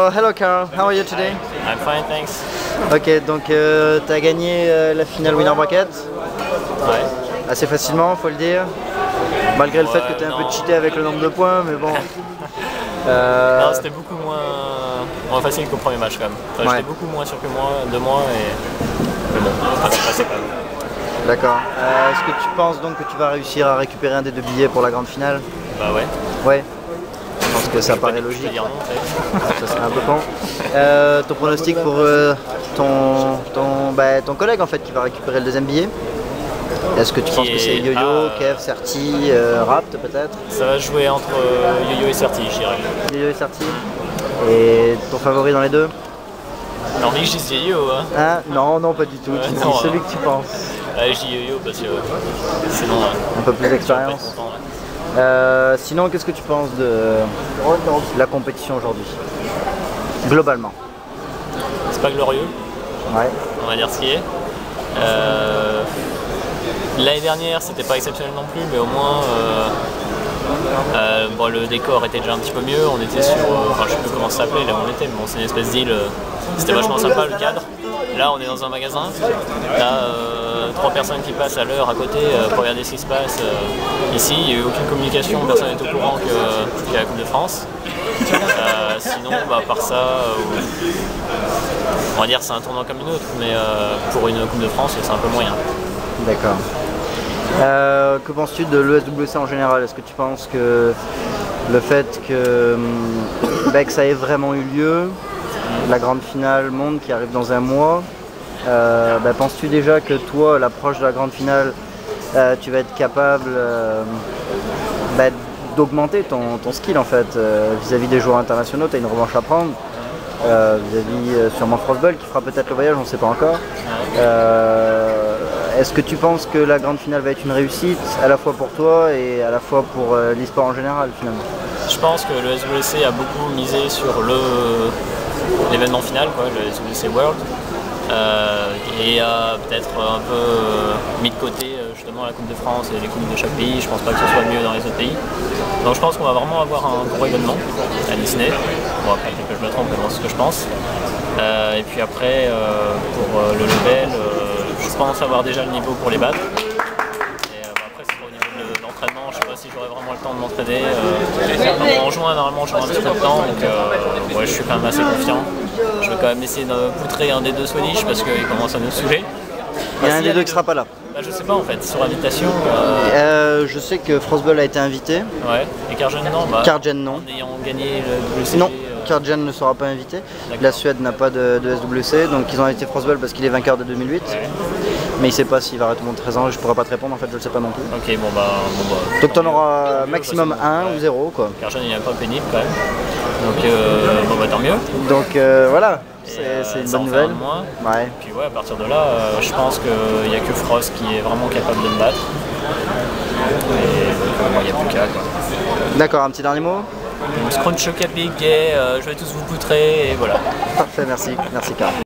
So, hello Carl, how are you today? I'm fine, thanks. Ok, donc tu as gagné la finale Winner Bracket. Ouais. Assez facilement, faut le dire. Malgré le fait que tu as un peu cheaté avec le nombre de points, mais bon. Non, c'était beaucoup moins facile qu'au premier match quand même. Enfin, Ouais. J'étais beaucoup moins sûr que de moi et mais bon, c'est passé quand même. D'accord. Est-ce que tu penses donc que tu vas réussir à récupérer un des 2 billets pour la grande finale? Bah ouais. Ouais. Je pense que ça paraît Je vais logique. dire non, en fait. Ça serait un peu con. Ton pronostic pour ton collègue en fait qui va récupérer le 2e billet? Est-ce que tu penses que c'est Yo-Yo, Kev, Certi, Rapt peut-être? Ça va jouer entre Yo-Yo et Certi, je dirais. Yo-Yo et Certi. Et ton favori dans les deux? Non, mais je dis Yo-Yo, hein. Hein? Non, non, pas du tout. Tu dis non, celui que tu penses. Je dis Yo-Yo parce que sinon. Un peu plus d'expérience. Sinon, qu'est-ce que tu penses de la compétition aujourd'hui? Globalement. C'est pas glorieux, Ouais. on va dire ce qui est. L'année dernière, c'était pas exceptionnel non plus, mais au moins bon, le décor était déjà un petit peu mieux. On était sur, enfin, je sais plus comment ça s'appelait là où on était, mais bon, c'est une espèce d'île. C'était vachement sympa le cadre. Là, on est dans un magasin. Là, 3 personnes qui passent à l'heure à côté pour regarder ce qui se passe. Ici, il n'y a eu aucune communication, personne n'est au courant qu'il y a la Coupe de France. Sinon, bah, par ça, on va dire c'est un tournoi comme une autre, mais pour une Coupe de France, c'est un peu moyen. D'accord. Que penses-tu de l'ESWC en général? Est-ce que tu penses que le fait que ça ait vraiment eu lieu, la grande finale monde qui arrive dans un mois, penses-tu déjà que toi, à l'approche de la grande finale, tu vas être capable d'augmenter ton skill en fait vis-à-vis des joueurs internationaux? Tu as une revanche à prendre vis-à-vis sûrement Frostball qui fera peut-être le voyage, on ne sait pas encore. Est-ce que tu penses que la grande finale va être une réussite à la fois pour toi et à la fois pour l'e-sport en général finalement? Je pense que le SWC a beaucoup misé sur l'événement final, quoi, le SWC World, et a peut-être un peu mis de côté justement la Coupe de France et les coupes de chaque pays. Je pense pas que ce soit mieux dans les autres pays. Donc je pense qu'on va vraiment avoir un gros événement à Disney. Bon, après peut-être que je me trompe, mais bon, c'est ce que je pense. Et puis après, pour le level, je pense avoir déjà le niveau pour les battre. Et après, c'est au niveau de l'entraînement, je sais pas si j'aurai vraiment le temps de m'entraîner. En juin, normalement, j'aurai un petit peu de temps, donc ouais, je suis quand même assez confiant. Je vais quand même essayer de poutrer un des 2 Swedish parce qu'il commence à nous saouler. Il y a un des deux qui sera pas là. Bah, je sais pas en fait, sur invitation. Je sais que Frostball a été invité. Ouais, et Kargen non. Kargen non. En ayant gagné le WCG. Non, Kargen ne sera pas invité. La Suède n'a pas de SWC, donc ils ont invité Frostball parce qu'il est vainqueur de 2008. Ouais. Mais il sait pas s'il va arrêter mon 13 ans, je pourrais pas te répondre en fait, je le sais pas non plus. Ok, bon bah. Donc t'en auras maximum 1 ou 0 quoi. Kargen il est pas pénible quand même. Donc bon bah tant mieux. Donc voilà. C'est une bonne nouvelle. Ouais. Puis ouais, à partir de là, je pense qu'il n'y a que Frost qui est vraiment capable de me battre. Et donc il n'y a plus qu'à quoi. D'accord, un petit dernier mot? Scrunch Capig, je vais tous vous poutrer et voilà. Parfait, merci. Merci Carl.